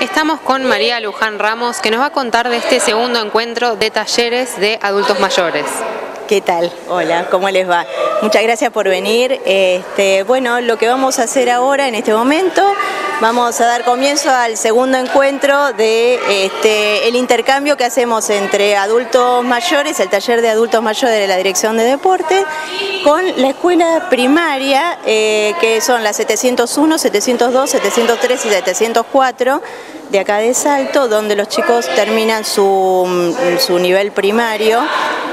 Estamos con María Luján Ramos, que nos va a contar de este segundo encuentro de talleres de adultos mayores. ¿Qué tal? Hola, ¿cómo les va? Muchas gracias por venir. Bueno, lo que vamos a hacer ahora, en este momento, vamos a dar comienzo al segundo encuentro de el intercambio que hacemos entre adultos mayores, el taller de adultos mayores de la Dirección de Deporte, con la escuela primaria, que son las 701, 702, 703 y 704, de acá de Salto, donde los chicos terminan su nivel primario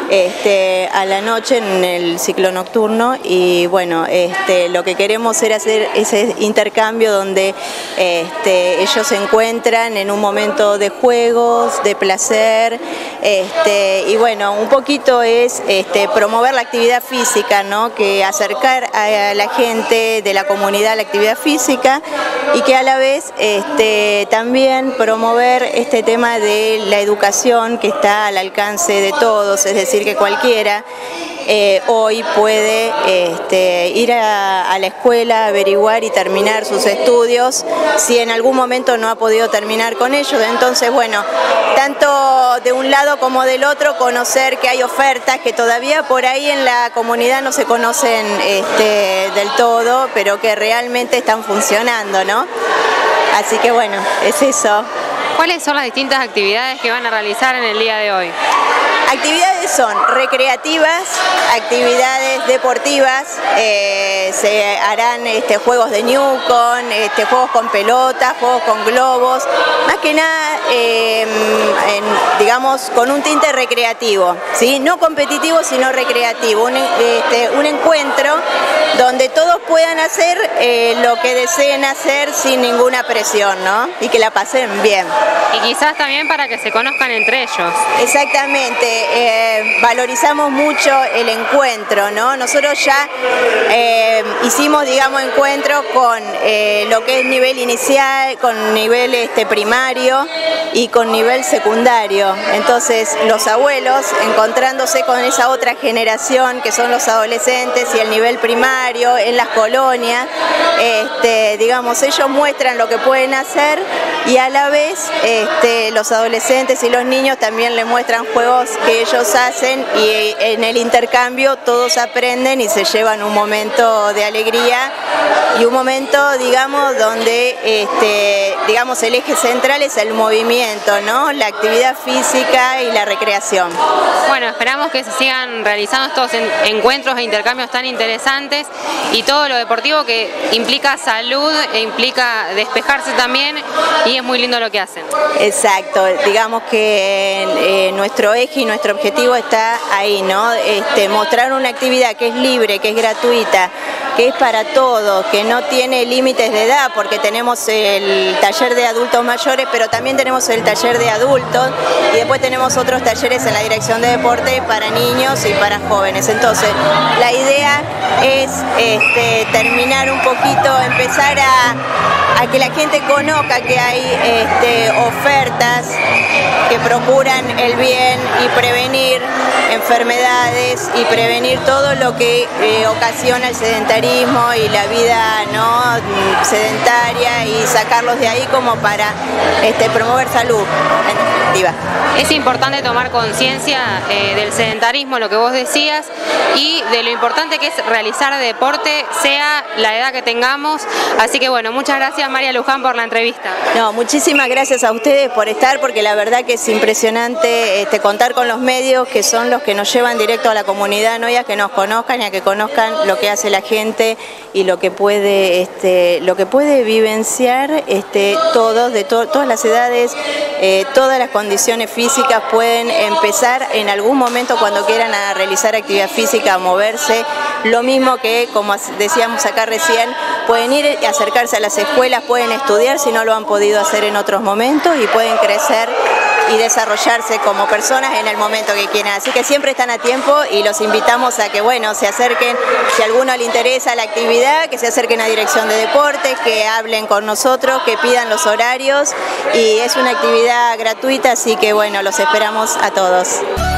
a la noche en el ciclo nocturno. Y bueno, lo que queremos era hacer ese intercambio donde ellos se encuentran en un momento de juegos, de placer, y bueno, un poquito es promover la actividad física, ¿no? Que acercar a la gente de la comunidad a la actividad física, y que a la vez también promover este tema de la educación, que está al alcance de todos, es decir, que cualquiera hoy puede ir a la escuela, averiguar y terminar sus estudios si en algún momento no ha podido terminar con ellos. Entonces, bueno, tanto de un lado como del otro, conocer que hay ofertas que todavía por ahí en la comunidad no se conocen del todo, pero que realmente están funcionando, ¿no? Así que bueno, es eso. ¿Cuáles son las distintas actividades que van a realizar en el día de hoy? Actividades son recreativas, actividades deportivas, se harán juegos de Newcon, juegos con pelotas, juegos con globos, más que nada, digamos, con un tinte recreativo, ¿sí? No competitivo, sino recreativo, un encuentro donde todos puedan hacer lo que deseen hacer sin ninguna presión, ¿no? Y que la pasen bien. Y quizás también para que se conozcan entre ellos. Exactamente. Valorizamos mucho el encuentro, ¿no? Nosotros ya hicimos, digamos, encuentros con lo que es nivel inicial, con nivel primario y con nivel secundario. Entonces, los abuelos, encontrándose con esa otra generación que son los adolescentes y el nivel primario en las colonias, digamos, ellos muestran lo que pueden hacer, y a la vez los adolescentes y los niños también le muestran juegos que ellos hacen, y en el intercambio todos aprenden y se llevan un momento de alegría y un momento, digamos, donde digamos, el eje central es el movimiento, ¿no? La actividad física y la recreación. Bueno, esperamos que se sigan realizando estos encuentros e intercambios tan interesantes, y todo lo deportivo que implica salud e implica despejarse también, y es muy lindo lo que hacen. Exacto, digamos que nuestro eje y nuestro objetivo está ahí, ¿no? Mostrar una actividad que es libre, que es gratuita, que es para todos, que no tiene límites de edad, porque tenemos el taller de adultos mayores, pero también tenemos el taller de adultos, y después tenemos otros talleres en la Dirección de Deporte para niños y para jóvenes. Entonces, la idea es terminar un poquito, empezar a que la gente conozca que hay ofertas que procuran el bien y prevenir enfermedades y prevenir todo lo que ocasiona el sedentarismo y la vida no sedentaria, y sacarlos de ahí como para promover salud activa. Es importante tomar conciencia del sedentarismo, lo que vos decías, y de lo importante que es realizar deporte, sea la edad que tengamos. Así que bueno, muchas gracias, María Luján, por la entrevista. No, muchísimas gracias a ustedes por estar, porque la verdad que es impresionante contar con los medios, que son los que nos llevan directo a la comunidad, ¿no? Y a que nos conozcan y a que conozcan lo que hace la gente y lo que puede vivenciar todos, de todas las edades, todas las condiciones físicas pueden empezar en algún momento cuando quieran a realizar actividad física, a moverse. Lo mismo que, como decíamos acá recién, pueden ir y acercarse a las escuelas, pueden estudiar si no lo han podido hacer en otros momentos, y pueden crecer y desarrollarse como personas en el momento que quieran. Así que siempre están a tiempo, y los invitamos a que, bueno, se acerquen, si a alguno le interesa la actividad, que se acerquen a Dirección de Deportes, que hablen con nosotros, que pidan los horarios, y es una actividad gratuita, así que bueno, los esperamos a todos.